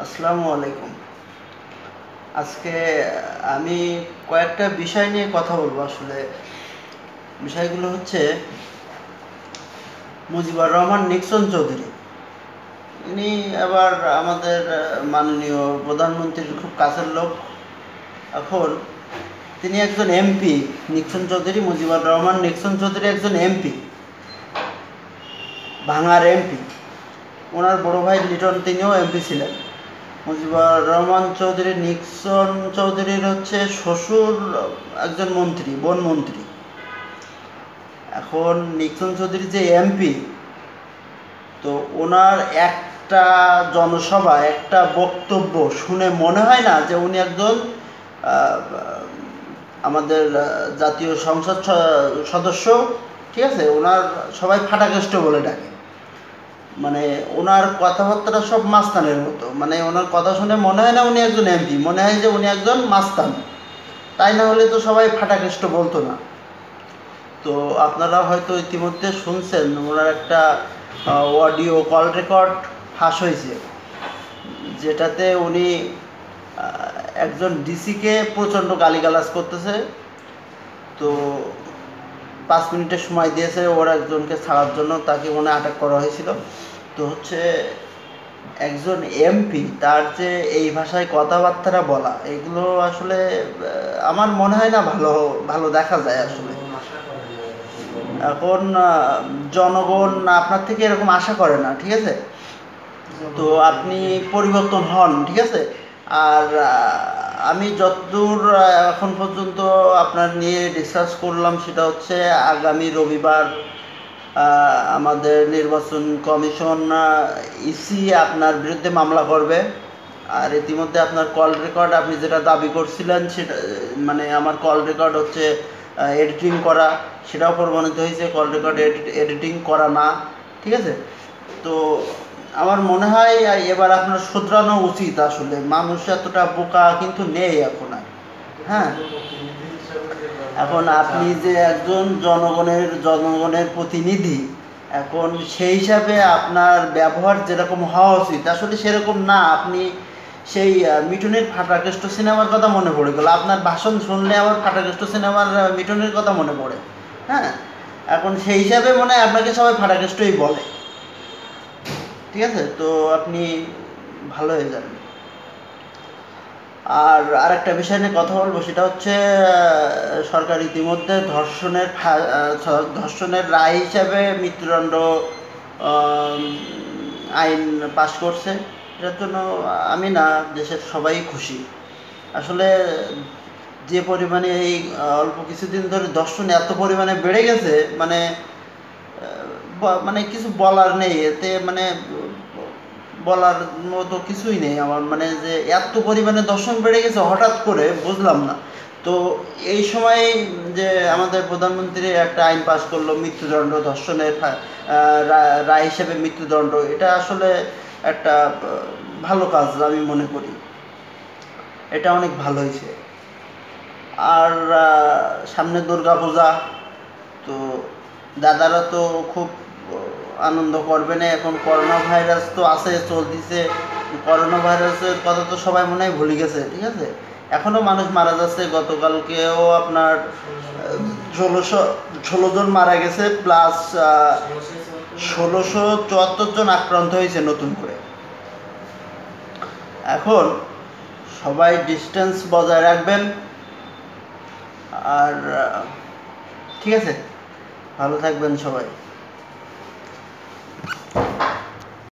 আসসালামু আলাইকুম। আজকে আমি কয়েকটা বিষয় নিয়ে কথা বলবো। আসলে বিষয়গুলো হচ্ছে মুজিবুর রহমান নিক্সন চৌধুরী। ইনি আবার আমাদের মাননীয় প্রধানমন্ত্রীর খুব কাছের লোক। এখন তিনি একজন এমপি। নিক্সন চৌধুরী, মুজিবুর রহমান নিক্সন চৌধুরী একজন এমপি, ভাঙার এমপি। ওনার বড় ভাই লিটন তিনিও এমপি ছিলেন। মুজিবুর রহমান চৌধুরী নিক্সন চৌধুরীর হচ্ছে শ্বশুর একজন মন্ত্রী, বনমন্ত্রী। এখন নিক্সন চৌধুরী যে এমপি, তো ওনার একটা জনসভা, একটা বক্তব্য শুনে মনে হয় না যে উনি একজন আমাদের জাতীয় সংসদ সদস্য। ঠিক আছে, ওনার সবাই ফাটাকেষ্ট বলে ডাকে। মানে ওনার কথাবার্তা সব মাস্তানের মতো। মানে ওনার কথা শুনে মনে হয় না উনি একজন এমপি, মনে হয় যে উনি একজন মাস্তান। তাই না হলে তো সবাই ফাটাকেষ্ট বলতো না। তো আপনারা হয়তো ইতিমধ্যে শুনছেন ওনার একটা অডিও কল রেকর্ড ফাঁস হয়েছে, যেটাতে উনি একজন ডিসিকে প্রচণ্ড গালিগালাজ করতেছে। তো 5 মিনিটের সময় দিয়েছে ওরা একজনকে ছাড়ার জন্য, তাকে মনে আটক করা হয়েছিল। তো হচ্ছে একজন এমপি, তার যে এই ভাষায় কথাবার্তা বলা, এগুলো আসলে আমার মনে হয় না ভালো ভালো দেখা যায় আসলে। এখন জনগণ আপনার থেকে এরকম আশা করে না, ঠিক আছে? তো আপনি পরিবর্তন হন, ঠিক আছে? আর আমি যতদূর এখন পর্যন্ত আপনার নিয়ে ডিসকাস করলাম সেটা হচ্ছে আগামী রবিবার আমাদের নির্বাচন কমিশন ইসি আপনার বিরুদ্ধে মামলা করবে। আর ইতিমধ্যে আপনার কল রেকর্ড, আপনি যেটা দাবি করছিলেন সেটা, মানে আমার কল রেকর্ড হচ্ছে এডিটিং করা, সেটাও প্রমাণিত হয়েছে কল রেকর্ড এডিটিং করা না, ঠিক আছে? তো আমার মনে হয় এবার আপনার শুধরানো উচিত। আসলে মানুষ এতটা বোকা কিন্তু নেই এখন আর। হ্যাঁ, এখন আপনি যে একজন জনগণের প্রতিনিধি, এখন সেই হিসাবে আপনার ব্যবহার যেরকম হওয়া উচিত আসলে সেরকম না। আপনি সেই মিঠুনের ফাটাকেষ্ট সিনেমার কথা মনে পড়ে গেল। আপনার ভাষণ শুনলে আমার ফাটাকেষ্ট সিনেমার মিঠুনের কথা মনে পড়ে। হ্যাঁ, এখন সেই হিসাবে মনে হয় আপনাকে সবাই ফাটাকেষ্টই বলে, ঠিক আছে? তো আপনি ভালো হয়ে যাবেন। আর আরেকটা বিষয় নিয়ে কথা বলবো, সেটা হচ্ছে সরকার ইতিমধ্যে ধর্ষণের রায় হিসাবে মৃত্যুদণ্ড আইন পাশ করছে। এটার জন্য আমি না, দেশের সবাই খুশি। আসলে যে পরিমাণে এই অল্প কিছুদিন ধরে ধর্ষণ এত পরিমাণে বেড়ে গেছে, মানে মানে কিছু বলার নেই এতে। মানে বলার মতো কিছুই নেই আমার, মানে যে এত পরিমাণে ধর্ষণ বেড়ে গেছে হঠাৎ করে, বুঝলাম না। তো এই সময় যে আমাদের প্রধানমন্ত্রী একটা আইন পাশ করলো মৃত্যুদণ্ড, ধর্ষণের রায় হিসেবে মৃত্যুদণ্ড, এটা আসলে একটা ভালো কাজ আমি মনে করি। এটা অনেক ভালো হয়েছে। আর সামনে দুর্গা পূজা, তো দাদারা তো খুব আনন্দ করবে না। এখন করোনা ভাইরাস তো আছে, চলতেছে। করোনা ভাইরাসের কথা তো সবাই মনে হয় ভুলে গেছে, ঠিক আছে? এখনও মানুষ মারা যাচ্ছে। গতকালকেও আপনার 16 জন মারা গেছে, প্লাস 1674 জন আক্রান্ত হয়েছে নতুন করে। এখন সবাই ডিস্টেন্স বজায় রাখবেন। আর ঠিক আছে, ভালো থাকবেন সবাই।